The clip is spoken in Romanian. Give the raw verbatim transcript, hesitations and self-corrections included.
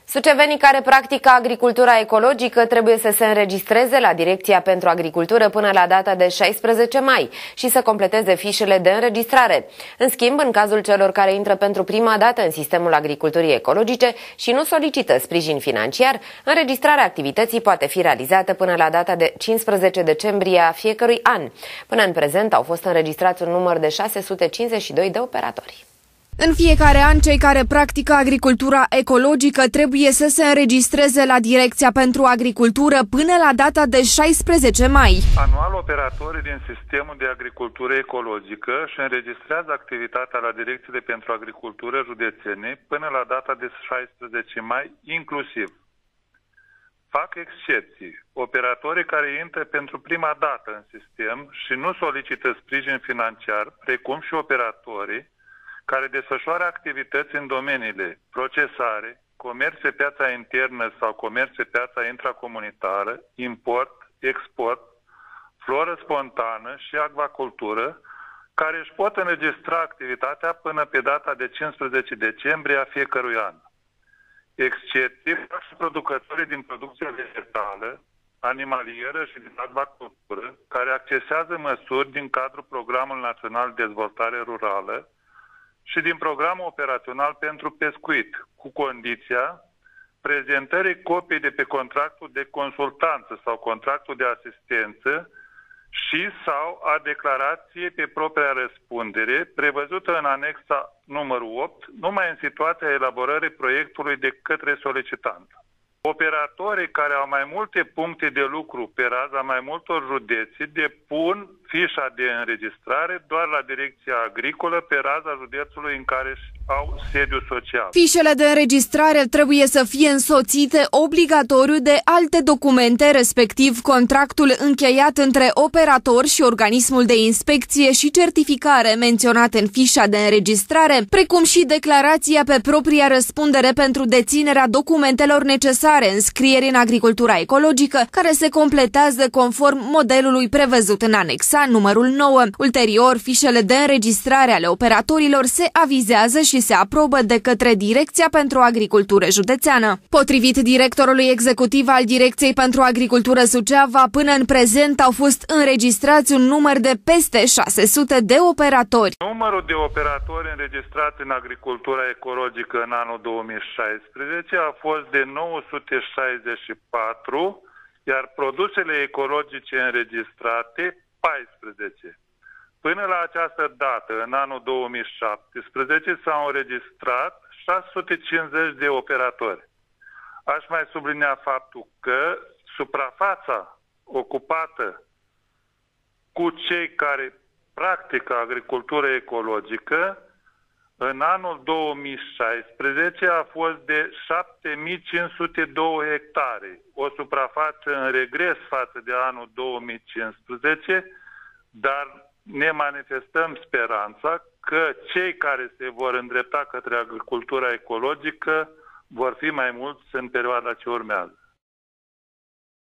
Sucevenii care practică agricultura ecologică trebuie să se înregistreze la Direcția pentru Agricultură până la data de șaisprezece mai și să completeze fișele de înregistrare. În schimb, în cazul celor care intră pentru prima dată în sistemul agriculturii ecologice și nu solicită sprijin financiar, înregistrarea activității poate fi realizată până la data de cincisprezece decembrie a fiecărui an. Până în prezent au fost înregistrați un număr de șase sute cincizeci și doi de operatori. În fiecare an, cei care practică agricultura ecologică trebuie să se înregistreze la Direcția pentru Agricultură până la data de șaisprezece mai. Anual, operatorii din sistemul de agricultură ecologică își înregistrează activitatea la Direcțiile pentru Agricultură județene până la data de șaisprezece mai, inclusiv. Fac excepții. Operatorii care intră pentru prima dată în sistem și nu solicită sprijin financiar, precum și operatorii care desfășoară activități în domeniile procesare, comerț pe piața internă sau comerț pe piața intracomunitară, import, export, floră spontană și acvacultură, care își pot înregistra activitatea până pe data de cincisprezece decembrie a fiecărui an. Excepții fac și producătorii din producția vegetală, animalieră și din acvacultură, care accesează măsuri din cadrul Programului Național de Dezvoltare Rurală și din Programul Operațional pentru Pescuit, cu condiția prezentării copii de pe contractul de consultanță sau contractul de asistență și sau a declarației pe propria răspundere, prevăzută în anexa numărul opt, numai în situația elaborării proiectului de către solicitant. Operatorii care au mai multe puncte de lucru pe raza mai multor județe depun fișa de înregistrare doar la Direcția Agricolă pe raza județului în care au sediu social. Fișele de înregistrare trebuie să fie însoțite obligatoriu de alte documente, respectiv contractul încheiat între operator și organismul de inspecție și certificare menționat în fișa de înregistrare, precum și declarația pe propria răspundere pentru deținerea documentelor necesare înscrierii în agricultura ecologică, care se completează conform modelului prevăzut în anexa numărul nouă. Ulterior, fișele de înregistrare ale operatorilor se avizează și se aprobă de către Direcția pentru Agricultură Județeană. Potrivit directorului executiv al Direcției pentru Agricultură Suceava, până în prezent au fost înregistrați un număr de peste șase sute de operatori. Numărul de operatori înregistrați în agricultura ecologică în anul două mii șaisprezece a fost de nouă sute șaizeci și patru, iar produsele ecologice înregistrate paisprezece. Până la această dată, în anul două mii șaptesprezece, s-au înregistrat șase sute cincizeci de operatori. Aș mai sublinia faptul că suprafața ocupată cu cei care practică agricultură ecologică în anul două mii șaisprezece a fost de șapte mii cinci sute doi hectare, o suprafață în regres față de anul două mii cincisprezece, dar ne manifestăm speranța că cei care se vor îndrepta către agricultura ecologică vor fi mai mulți în perioada ce urmează.